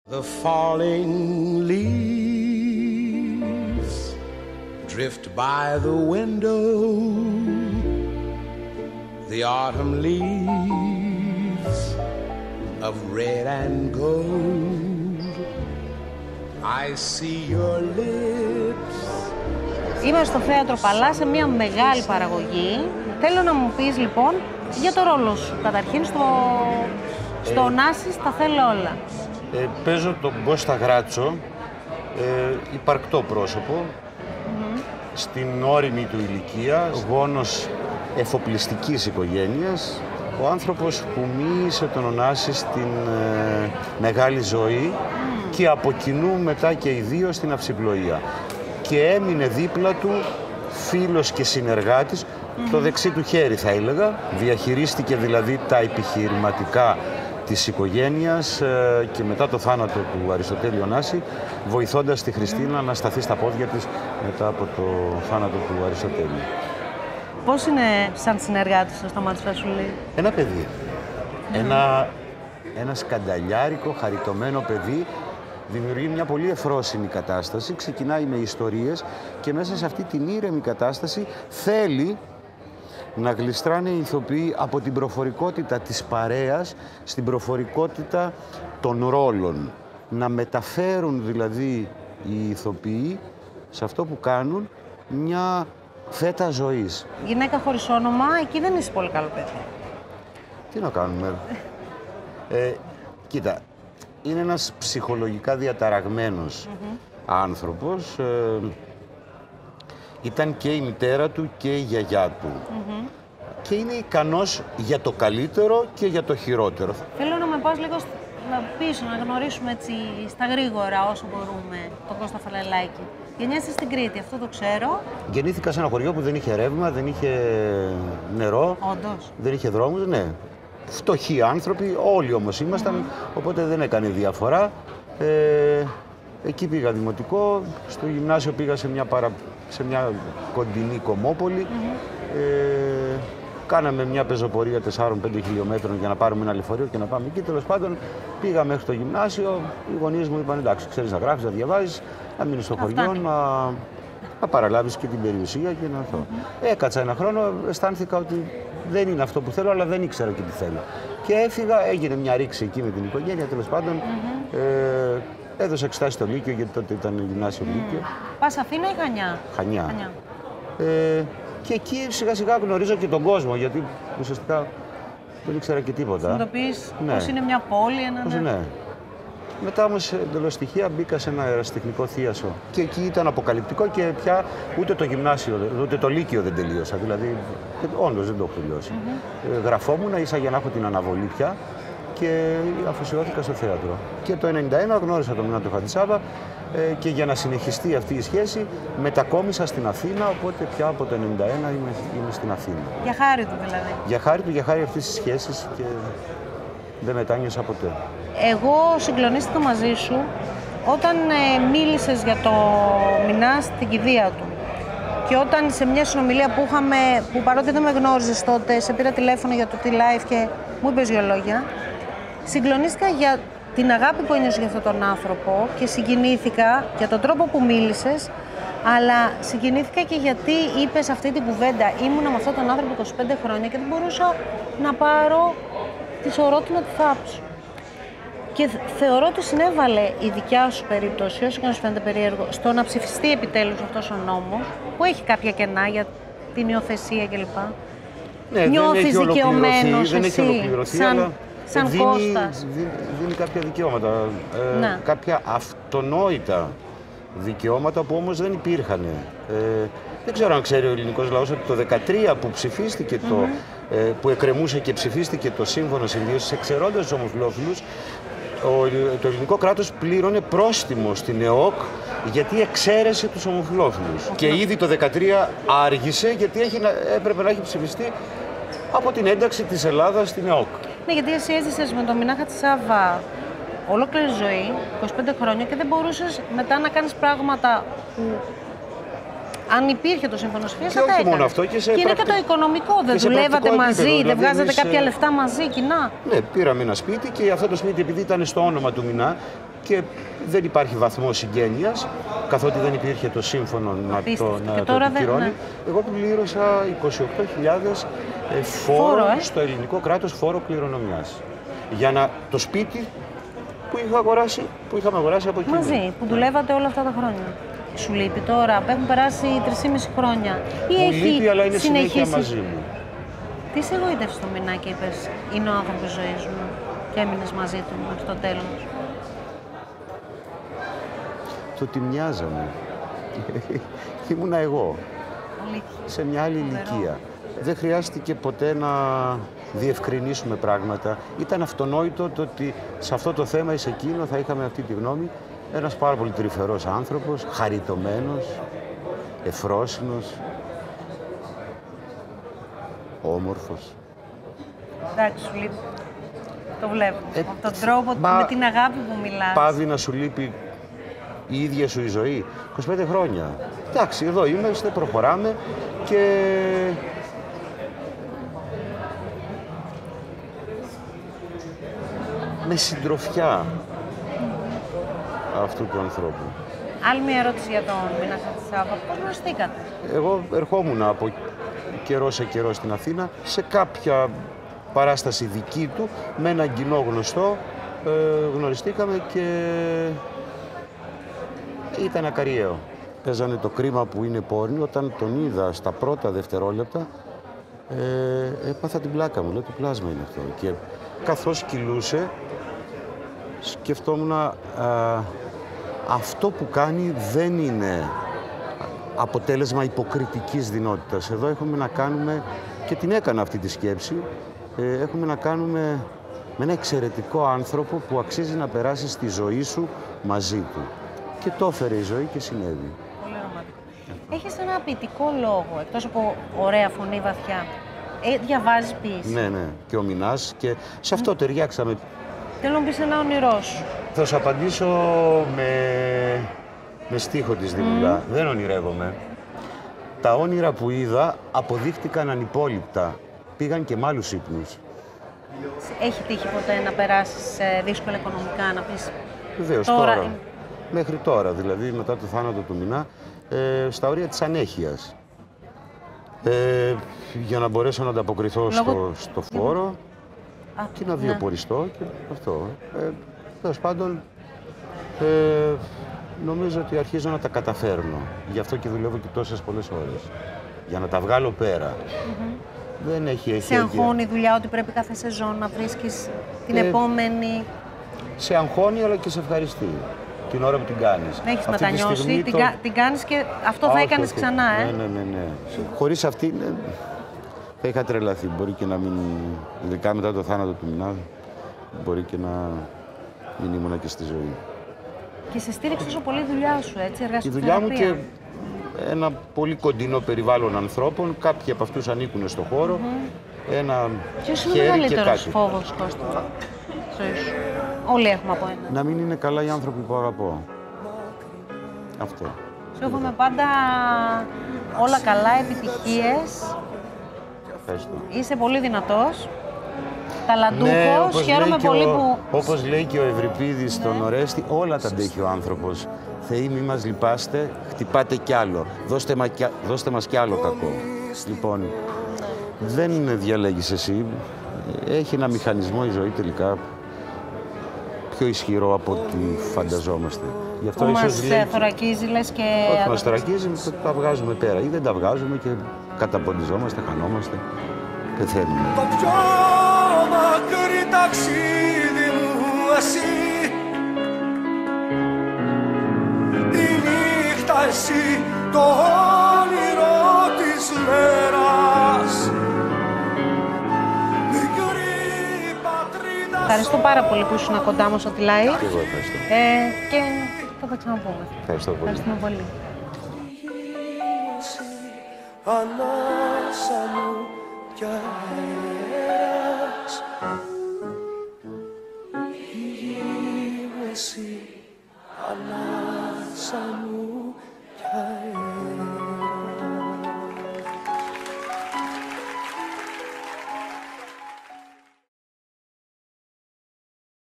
The falling leaves drift by the window. The autumn leaves of red and gold. I see your lips. Είμαι στο Θέατρο Παλά σε μια μεγάλη παραγωγή. Θέλω να μου πεις λοιπόν για το ρόλο σου. Καταρχήν στο Ωνάσης τα θέλω όλα. Παίζω τον Κώστα Γράτσο, υπαρκτό πρόσωπο, στην όριμη του ηλικία, γόνος εφοπλιστικής οικογένειας, ο άνθρωπος που μοίησε τον Ωνάση στην μεγάλη ζωή και από κοινού μετά και οι δύο στην αυσιπλοεία. Και έμεινε δίπλα του φίλος και συνεργάτης, το δεξί του χέρι θα έλεγα, διαχειρίστηκε δηλαδή τα επιχειρηματικά της οικογένειας και μετά το θάνατο του Αριστοτέλη Ωνάση, βοηθώντας τη Χριστίνα να σταθεί στα πόδια της μετά από το θάνατο του Αριστοτέλη. Πώς είναι σαν συνεργάτης στο Σταμάτης Φασουλή? Ένα παιδί. Ένα σκανταλιάρικο, χαριτωμένο παιδί. Δημιουργεί μια πολύ ευφρόσινη κατάσταση, ξεκινάει με ιστορίες και μέσα σε αυτή την ήρεμη κατάσταση θέλει να γλιστράνε οι ηθοποιοί από την προφορικότητα της παρέας στην προφορικότητα των ρόλων. Να μεταφέρουν δηλαδή οι ηθοποιοί σε αυτό που κάνουν μια φέτα ζωής. Γυναίκα χωρίς όνομα, εκεί δεν είσαι πολύ καλό παιδί. Τι να κάνουμε. Κοίτα, είναι ένας ψυχολογικά διαταραγμένος άνθρωπος. Ήταν και η μητέρα του και η γιαγιά του. Και είναι ικανός για το καλύτερο και για το χειρότερο. Θέλω να με πας λίγο πίσω, να γνωρίσουμε έτσι στα γρήγορα όσο μπορούμε τον Κώστα Φαλελάκη. Γεννιέσαι στην Κρήτη, αυτό το ξέρω. Γεννήθηκα σε ένα χωριό που δεν είχε ρεύμα, δεν είχε νερό. Όντως. Δεν είχε δρόμους, ναι. Φτωχοί άνθρωποι, όλοι όμως ήμασταν, οπότε δεν έκανε διαφορά. Εκεί πήγα δημοτικό, στο γυμνάσιο πήγα σε μια κοντινή Κομμόπολη. Κάναμε μια πεζοπορία 4-5 χιλιόμετρων για να πάρουμε ένα λεωφορείο και να πάμε εκεί. Τέλος πάντων, πήγα μέχρι το γυμνάσιο. Οι γονείς μου είπαν: εντάξει, ξέρεις να γράφεις, να διαβάζεις, να μείνεις στο χωριό, να παραλάβεις και την περιουσία και να αυτό. Έκατσα ένα χρόνο, αισθάνθηκα ότι δεν είναι αυτό που θέλω, αλλά δεν ήξερα και τι θέλω. Και έφυγα, έγινε μια ρήξη εκεί με την οικογένεια. Τέλος πάντων, έδωσα εξετάσεις στο Λύκειο, γιατί τότε ήταν γυμνάσιο Λύκειο. Πας Αθήνα ή Χανιά? Χανιά. Και εκεί σιγά σιγά γνωρίζω και τον κόσμο, γιατί ουσιαστικά δεν ήξερα και τίποτα. Συνειδητοποιείς πώς είναι μια πόλη, ναι. Μετά όμως εντελώς στοιχεία μπήκα σε ένα αεραστεχνικό θίασο. Και εκεί ήταν αποκαλυπτικό και πια ούτε το γυμνάσιο, ούτε το Λύκειο δεν τελείωσα. Δηλαδή, όντως δεν το έχω τελειώσει. Γραφόμουν ίσα για να έχω την αναβολή πια και αφοσιώθηκα στο θέατρο. Και το 1991 γνώρισα τον Μινάτο Χατζησάβα και για να συνεχιστεί αυτή η σχέση μετακόμισα στην Αθήνα, οπότε πια από το 1991 είμαι στην Αθήνα. Για χάρη του δηλαδή. Για χάρη του, για χάρη αυτής της σχέσης και δεν μετάνιωσα ποτέ. Εγώ συγκλονίστηκα μαζί σου όταν μίλησες για το Μινά στην κηδεία του. Και όταν σε μια συνομιλία που είχαμε, που παρότι δεν με γνώριζες τότε, σε πήρα τηλέφωνο για το T-Life και μου είπες δύο λόγια, συγκλονίστηκα για την αγάπη που ένιωσες για αυτόν τον άνθρωπο και συγκινήθηκα για τον τρόπο που μίλησες, αλλά συγκινήθηκα και γιατί είπες αυτή την κουβέντα. Ήμουνα με αυτόν τον άνθρωπο 25 χρόνια και δεν μπορούσα να πάρω τη σωρότητα του θάψου. Και θεωρώ ότι συνέβαλε η δικιά σου περίπτωση, όσο και να σου φαίνεται περίεργο, στο να ψηφιστεί επιτέλους αυτός ο νόμος, που έχει κάποια κενά για την υιοθεσία κλπ. Ναι, νιώθεις δικαιωμένος δεν έχει ολοκληρωθεί, αλλά σαν Κώστας. Δίνει κάποια δικαιώματα, κάποια αυτονόητα δικαιώματα που όμως δεν υπήρχαν. Δεν ξέρω αν ξέρει ο ελληνικός λαός ότι το 2013 που ψηφίστηκε που εκκρεμούσε και ψηφίστηκε το Σύμφωνο Συμβίωσης εξαιρώντας τους ομοφυλόφιλους, το ελληνικό κράτος πλήρωνε πρόστιμο στην ΕΟΚ γιατί εξαίρεσε τους ομοφυλόφιλους. Και ήδη το 2013 άργησε γιατί έπρεπε να έχει ψηφιστεί από την ένταξη της Ελλάδας στην ΕΟΚ. Ναι, γιατί εσύ έζησες με τον Μινά Χατζησάβα ολόκληρη ζωή, 25 χρόνια, και δεν μπορούσες μετά να κάνεις πράγματα που, αν υπήρχε το Σύμφωνο Συμφωνίας, θα τα έκανες. Όχι μόνο αυτό, και είναι και το οικονομικό, δεν δουλεύατε μαζί, επίπεδο, δεν βγάζατε εμείς, κάποια λεφτά μαζί, κοινά. Ναι, πήραμε ένα σπίτι και αυτό το σπίτι, επειδή ήταν στο όνομα του Μινά, και δεν υπάρχει βαθμός συγγένειας, καθότι δεν υπήρχε το σύμφωνο να το επικυρώνει. Ναι. Εγώ πλήρωσα 28.000 φόρο στο ελληνικό κράτος, φόρο κληρονομιάς. Για το σπίτι που είχαμε αγοράσει από εκείνο. Μαζί, που δουλεύατε όλα αυτά τα χρόνια. Σου λείπει τώρα που έχουν περάσει 3,5 χρόνια? Ή Μου έχει λείπει, αλλά είναι συνεχίσει συνέχεια μαζί μου. Τι σε εγωίτευσε το μηνά και είπες, είναι ο άνθρωπος ζωής μου και έμεινες μαζί του μέχρι το τέλος? Το ότι μοιάζαμε. Ήμουνα εγώ. Αλήθεια. Σε μια άλλη ηλικία. Δεν χρειάστηκε ποτέ να διευκρινίσουμε πράγματα. Ήταν αυτονόητο το ότι σε αυτό το θέμα ή σε εκείνο θα είχαμε αυτή τη γνώμη. Ένας πάρα πολύ τρυφερός άνθρωπος, χαριτωμένος, ευφρόσινος, όμορφος. Εντάξει, σου λείπει. Το βλέπω. Από τον τρόπο, με την αγάπη που μιλάς. Πάβει να σου λείπει η ίδια σου η ζωή. 25 χρόνια. Εντάξει, εδώ είμαστε, προχωράμε και με συντροφιά αυτού του ανθρώπου. Άλλη μια ερώτηση για τον Μινά Χατζησάβα. Πώς γνωριστήκατε? Εγώ ερχόμουν από καιρό σε καιρό στην Αθήνα, σε κάποια παράσταση δική του, με έναν κοινό γνωστό, γνωριστήκαμε και ήταν ακαριαίο. Παίζανε το κρίμα που είναι πόρνη. Όταν τον είδα στα πρώτα δευτερόλεπτα, έπαθα την πλάκα μου. Λέω, το πλάσμα είναι αυτό. Και καθώς κυλούσε, σκεφτόμουν αυτό που κάνει δεν είναι αποτέλεσμα υποκριτικής δυνότητας. Εδώ έχουμε να κάνουμε, και την έκανα αυτή τη σκέψη, έχουμε να κάνουμε με ένα εξαιρετικό άνθρωπο που αξίζει να περάσει στη ζωή σου μαζί του. Και το έφερε η ζωή και συνέβη. Πολύ ρομαντικό. Έχεις ένα ποιητικό λόγο, εκτός από ωραία φωνή βαθιά. Διαβάζεις ποίηση? Ναι, ναι. Και ο Μινάς, και σε αυτό ταιριάξαμε. Θέλω να μου πεις ένα όνειρό σου. Θα σου απαντήσω με στίχο της Δημουλά. Δεν ονειρεύομαι. Τα όνειρα που είδα αποδείχτηκαν ανυπόλοιπτα. Πήγαν και με άλλους ύπνους. Έχει τύχει ποτέ να περάσεις δύσκολα οικονομικά, να πεις? Βεβαίως, τώρα. Μέχρι τώρα, δηλαδή μετά το θάνατο του Μινά, στα όρια της ανέχειας. Για να μπορέσω να ανταποκριθώ στο φόρο και να βιοποριστώ και αυτό. Τέλος πάντων, νομίζω ότι αρχίζω να τα καταφέρνω. Γι' αυτό και δουλεύω και τόσες πολλές ώρες. Για να τα βγάλω πέρα. Δεν έχει. Σε αγχώνει η δουλειά ότι πρέπει κάθε σεζόν να βρίσκεις την επόμενη? Σε αγχώνει, αλλά και σε ευχαριστεί. Την ώρα που την κάνεις. Δεν έχεις μετανιώσει, την κάνεις και αυτό θα έκανες ξανά, Ναι. Χωρίς αυτή, θα είχα τρελαθεί. Μπορεί και να μην, ειδικά μετά το θάνατο του Μινά, μπορεί και να μην ήμουνα και στη ζωή. Και σε στήριξε τόσο πολύ η δουλειά σου, έτσι, η δουλειά μου και ένα πολύ κοντινό περιβάλλον ανθρώπων. Κάποιοι από αυτούς ανήκουν στο χώρο. Ένα ποιος είναι ο χέρι και μεγαλύτερος κάτι. φόβος, Κώστα, ζωή σου? Όλοι έχουμε από ένα. Να μην είναι καλά οι άνθρωποι που αγαπώ. Αυτό. Σου εύχομαι πάντα όλα καλά, επιτυχίες. Ευχαριστώ. Είσαι πολύ δυνατός, ταλαντούχος, χαίρομαι πολύ που... Όπως λέει και ο Ευρυπίδης στον Ορέστη, όλα τα αντέχει ο άνθρωπος. Θεοί, μη μας λυπάστε, χτυπάτε κι άλλο. Δώστε μας κι άλλο κακό. Λοιπόν, δεν διαλέγεις εσύ. Έχει ένα μηχανισμό η ζωή τελικά πιο ισχυρό από ό,τι φανταζόμαστε. Γι' αυτό που ίσως μας λέει... θωρακίζει, λες και... Όχι, μας θωρακίζει, τα βγάζουμε πέρα. Ή δεν τα βγάζουμε και καταποντιζόμαστε, χανόμαστε, πεθαίνουμε. Το πιο μακρύ ταξίδι μου εσύ, τη νύχτα εσύ, το όνειρο της μέρας. Ευχαριστώ πάρα πολύ που ήσουν κοντά μας στο Live. Και εγώ ευχαριστώ. Και θα τα ξαναπούμε. Ευχαριστώ πολύ. Ευχαριστούμε πολύ. Ανάσα μου κι αέρας, η γη μου εσύ, ανάσα μου.